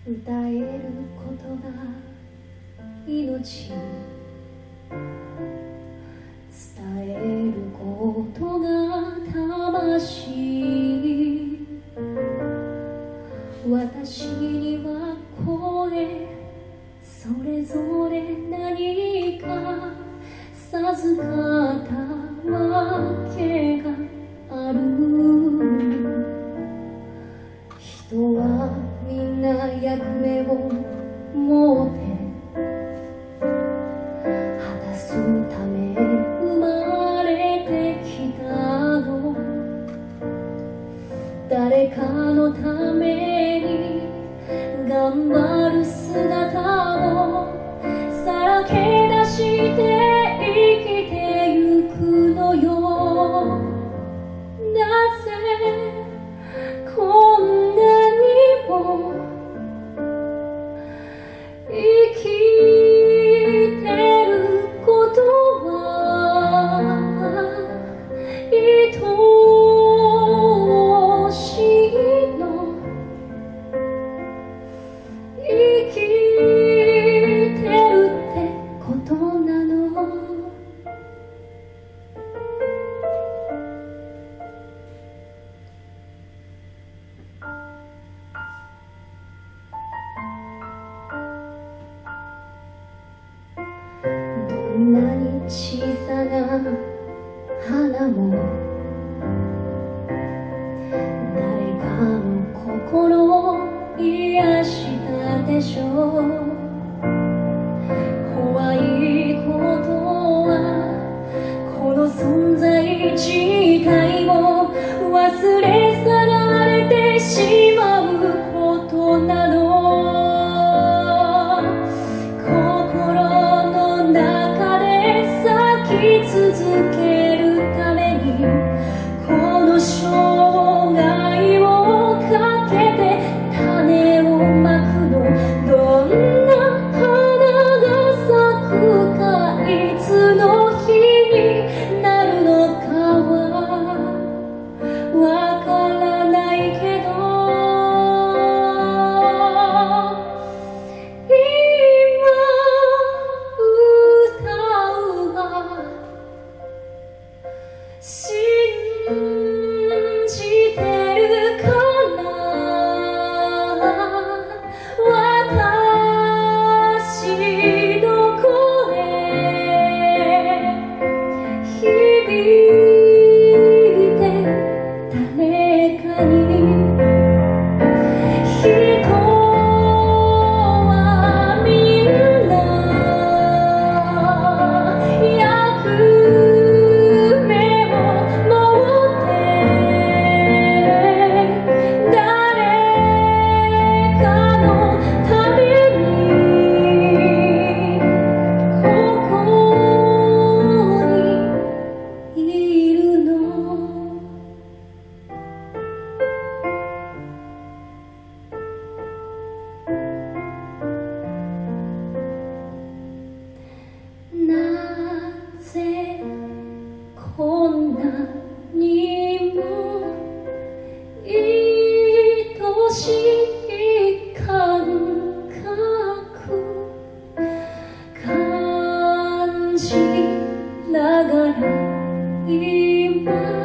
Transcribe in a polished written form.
歌えることが命、伝えることが魂。私にはこれそれぞれ何か授かったわけがある。人はみんな役目を持って果たすため生まれてきたの。誰かのために頑張る姿をさらけ出して生きてゆくのよ。なぜこんなにも生きてることは愛おしいの。生きてるってことなの。どんなに小さな花も誰かの心を癒したでしょう。怖いことはこの存在自体も忘れ去られてしまうことなの。続けるためにこの生涯をかけて種をまくの。どんな花が咲くかいつの日になるのかはわからないけど、信じてるから私の声響いて誰かに。人はみんな役目を持って誰かのためにここにいるの。なぜこんなにも愛しい感覚感じながら今